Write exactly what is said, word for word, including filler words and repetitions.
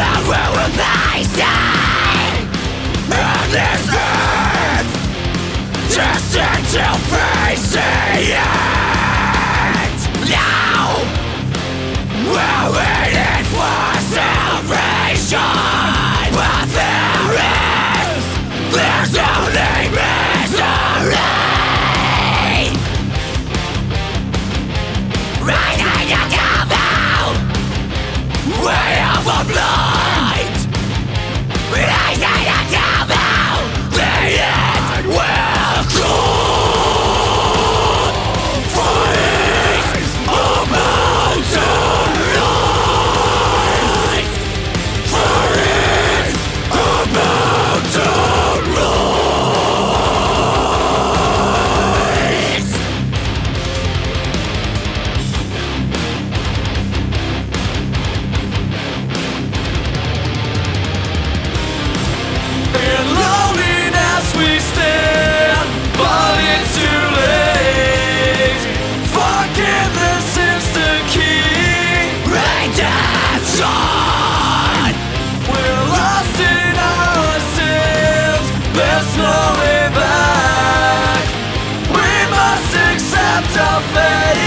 that we're replacing in this earth, destined to face the end. Now we're waiting for salvation, but there is, there's only misery. Rising to combat, way of the blind. Rising to combat, the end will come. For it's about to rise. For it's about to rise. In loneliness we stand, but it's too late. Forgiveness is the key. Redemption. We're lost in ourselves, there's no way back. We must accept our fate.